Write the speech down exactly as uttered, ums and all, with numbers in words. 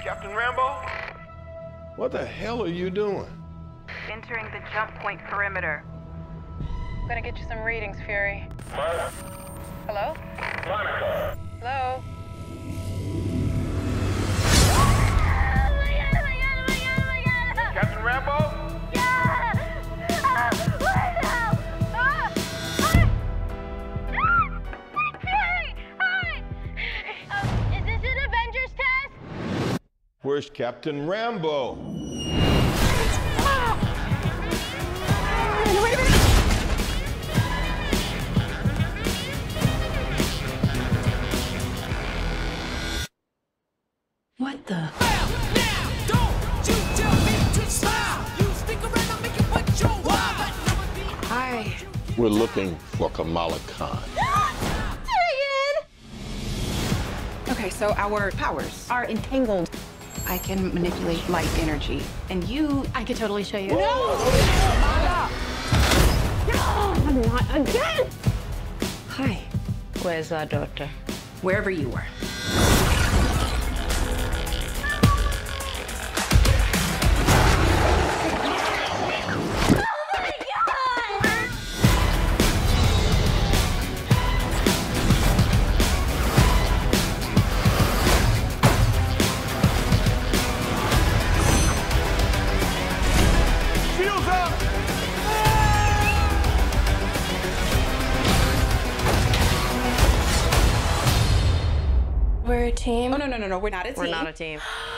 Captain Rambo? What the hell are you doing? Entering the jump point perimeter. I'm gonna get you some readings, Fury. What? Hello? Monica. Hello? Captain Rambo? Where's Captain Rambo? What the? Hi. We're looking for Kamala Khan. Okay, so our powers are entangled. I can manipulate light energy, and you... I could totally show you. No! No! Not again! Hi. Where's our daughter? Wherever you were. We're a team. Oh, no, no, no, no, we're not a team. We're not a team.